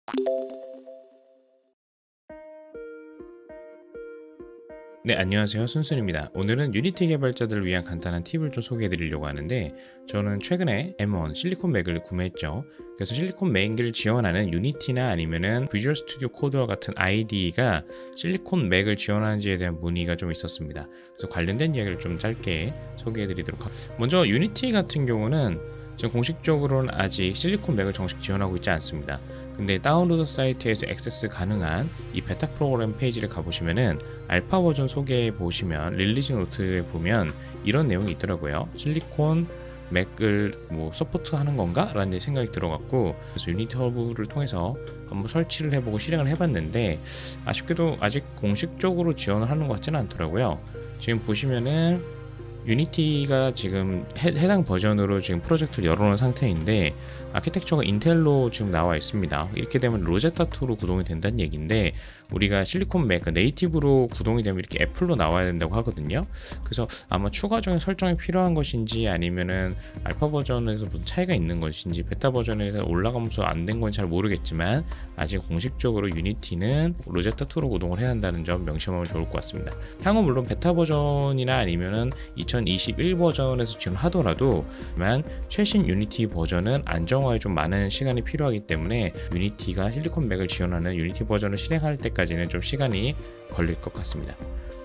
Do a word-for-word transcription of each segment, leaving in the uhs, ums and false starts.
네, 안녕하세요. 순순입니다. 오늘은 유니티 개발자들을 위한 간단한 팁을 좀 소개해 드리려고 하는데, 저는 최근에 엠 원 실리콘 맥을 구매했죠. 그래서 실리콘 맥을 지원하는 유니티나 아니면은 비주얼 스튜디오 코드와 같은 아이디이가 실리콘 맥을 지원하는지에 대한 문의가 좀 있었습니다. 그래서 관련된 이야기를 좀 짧게 소개해 드리도록 하겠습니다. 먼저 유니티 같은 경우는 지금 공식적으로는 아직 실리콘 맥을 정식 지원하고 있지 않습니다. 근데 다운로드 사이트에서 액세스 가능한 이 베타 프로그램 페이지를 가보시면은 알파 버전 소개해 보시면 릴리즈 노트에 보면 이런 내용이 있더라고요. 실리콘 맥을 뭐 서포트하는 건가? 라는 생각이 들어갔고, 그래서 유니티 허브를 통해서 한번 설치를 해보고 실행을 해봤는데 아쉽게도 아직 공식적으로 지원을 하는 것 같지는 않더라고요. 지금 보시면은 유니티가 지금 해, 해당 버전으로 지금 프로젝트를 열어놓은 상태인데 아키텍처가 인텔로 지금 나와 있습니다. 이렇게 되면 로제타 투로 구동이 된다는 얘기인데, 우리가 실리콘 맥 네이티브로 구동이 되면 이렇게 애플로 나와야 된다고 하거든요. 그래서 아마 추가적인 설정이 필요한 것인지 아니면은 알파 버전에서 무슨 차이가 있는 것인지 베타 버전에서 올라가면서 안 된 건 잘 모르겠지만, 아직 공식적으로 유니티는 로제타 투로 구동을 해야 한다는 점 명심하면 좋을 것 같습니다. 향후 물론 베타 버전이나 아니면은 이천이십일 버전에서 지원하더라도 최신 유니티 버전은 안정화에 좀 많은 시간이 필요하기 때문에 유니티가 실리콘 맥을 지원하는 유니티 버전을 실행할 때까지는 좀 시간이 걸릴 것 같습니다.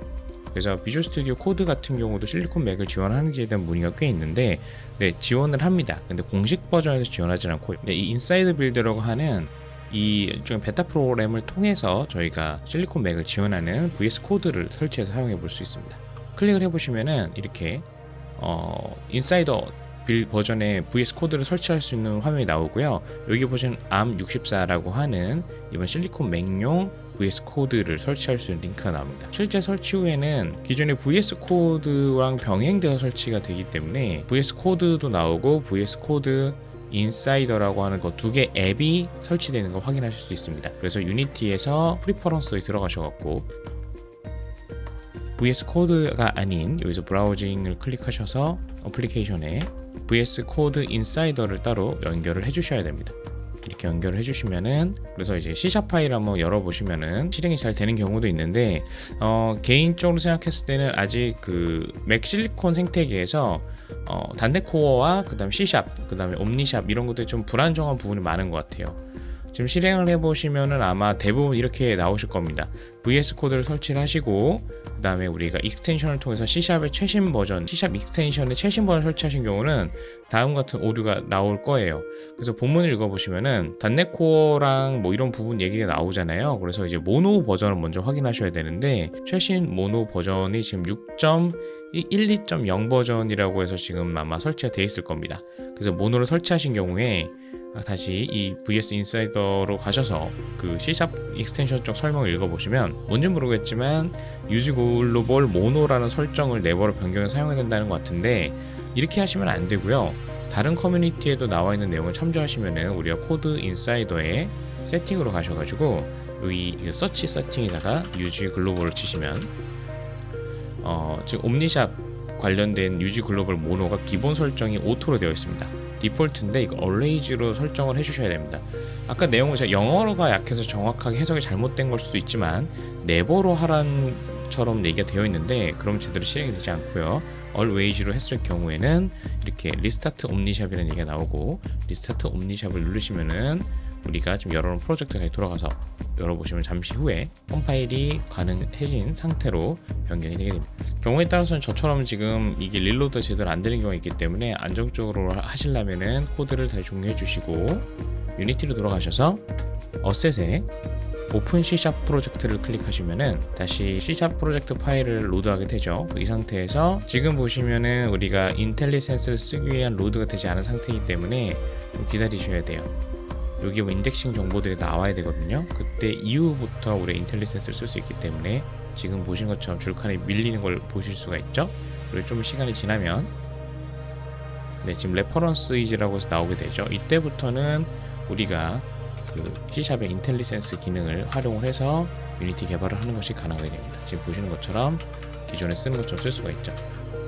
그래서 비주얼 스튜디오 코드 같은 경우도 실리콘 맥을 지원하는지에 대한 문의가 꽤 있는데, 네, 지원을 합니다. 근데 공식 버전에서 지원하지 않고, 네, 이 인사이드 빌드라고 하는 이 일종의 베타 프로그램을 통해서 저희가 실리콘 맥을 지원하는 브이에스 코드를 설치해서 사용해 볼 수 있습니다. 클릭을 해보시면은 이렇게 어, 인사이더 빌 버전의 브이에스 코드를 설치할 수 있는 화면이 나오고요. 여기 보시면 암 육십사라고 하는 이번 실리콘 맥용 브이에스 코드를 설치할 수 있는 링크가 나옵니다. 실제 설치 후에는 기존의 브이에스 코드랑 병행돼서 설치가 되기 때문에 브이에스 코드도 나오고 브이에스 코드 인사이더라고 하는 그 두 개 앱이 설치되는 걸 확인하실 수 있습니다. 그래서 유니티에서 프리퍼런스에 들어가셔갖고 브이에스 코드가 아닌 여기서 브라우징을 클릭하셔서 어플리케이션에 브이에스 코드 인사이더를 따로 연결을 해주셔야 됩니다. 이렇게 연결을 해주시면은, 그래서 이제 C샵 파일을 한번 열어보시면은 실행이 잘 되는 경우도 있는데, 어, 개인적으로 생각했을 때는 아직 그 맥 실리콘 생태계에서 어, 단데코어와 그 다음에 C샵, 그 다음에 옴니샵 이런 것들이 좀 불안정한 부분이 많은 것 같아요. 지금 실행을 해보시면은 아마 대부분 이렇게 나오실 겁니다. 브이에스 코드를 설치를 하시고, 그 다음에 우리가 익스텐션을 통해서 C샵의 최신 버전, C샵 익스텐션의 최신 버전 설치하신 경우는 다음 같은 오류가 나올 거예요. 그래서 본문을 읽어보시면은 단넷코어랑 뭐 이런 부분 얘기가 나오잖아요. 그래서 이제 모노 버전을 먼저 확인하셔야 되는데, 최신 모노 버전이 지금 육 점 일이 점 영 버전이라고 해서 지금 아마 설치가 되어 있을 겁니다. 그래서 모노를 설치하신 경우에 다시 이 브이에스 인사이더로 가셔서 그 C샵 익스텐션 쪽 설명을 읽어보시면 뭔지 모르겠지만 유즈 글로벌 모노라는 설정을 네버로 변경해서 사용해야 된다는 것 같은데, 이렇게 하시면 안 되고요. 다른 커뮤니티에도 나와 있는 내용을 참조하시면은 우리가 코드 인사이더의 세팅으로 가셔가지고 여기 서치 세팅에다가 유즈 글로벌을 치시면 어, 지금 옴니샵 관련된 유즈 글로벌 모노가 기본 설정이 오토로 되어 있습니다. 디폴트인데 이거 always로 설정을 해주셔야 됩니다. 아까 내용을 제가 영어로가 약해서 정확하게 해석이 잘못된 걸 수도 있지만 네버로 하란 처럼 얘기가 되어 있는데, 그럼 제대로 실행이 되지 않고요. always로 했을 경우에는 이렇게 리스타트 옴니샵이라는 얘기가 나오고, 리스타트 옴니샵을 누르시면은 우리가 지금 열어놓은 프로젝트에 돌아가서 열어보시면 잠시 후에 홈 파일이 가능해진 상태로 변경이 되게 됩니다. 경우에 따라서는 저처럼 지금 이게 릴로드 제대로 안 되는 경우가 있기 때문에 안정적으로 하시려면은 코드를 다시 종료해 주시고 유니티로 돌아가셔서 어셋에 오픈 C샵 프로젝트를 클릭하시면은 다시 C샵 프로젝트 파일을 로드하게 되죠. 이 상태에서 지금 보시면은 우리가 인텔리센스를 쓰기 위한 로드가 되지 않은 상태이기 때문에 좀 기다리셔야 돼요. 여기 뭐 인덱싱 정보들이 나와야 되거든요. 그때 이후부터 우리 인텔리센스를 쓸 수 있기 때문에 지금 보신 것처럼 줄칸에 밀리는 걸 보실 수가 있죠. 그리고 좀 시간이 지나면 네, 지금 레퍼런스 이즈라고 해서 나오게 되죠. 이때부터는 우리가 그 C샵의 인텔리센스 기능을 활용을 해서 유니티 개발을 하는 것이 가능하게 됩니다. 지금 보시는 것처럼 기존에 쓰는 것처럼 쓸 수가 있죠.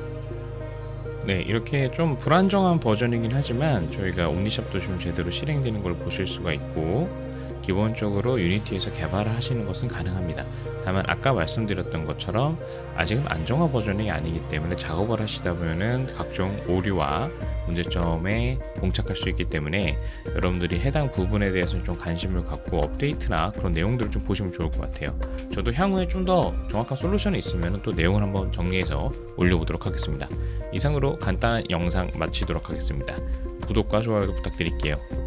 네, 이렇게 좀 불안정한 버전이긴 하지만 저희가 옴니샵도 좀 제대로 실행되는 걸 보실 수가 있고, 기본적으로 유니티에서 개발을 하시는 것은 가능합니다. 다만 아까 말씀드렸던 것처럼 아직은 안정화 버전이 아니기 때문에 작업을 하시다 보면은 각종 오류와 문제점에 봉착할 수 있기 때문에 여러분들이 해당 부분에 대해서 좀 관심을 갖고 업데이트나 그런 내용들을 좀 보시면 좋을 것 같아요. 저도 향후에 좀 더 정확한 솔루션이 있으면 또 내용을 한번 정리해서 올려보도록 하겠습니다. 이상으로 간단한 영상 마치도록 하겠습니다. 구독과 좋아요도 부탁드릴게요.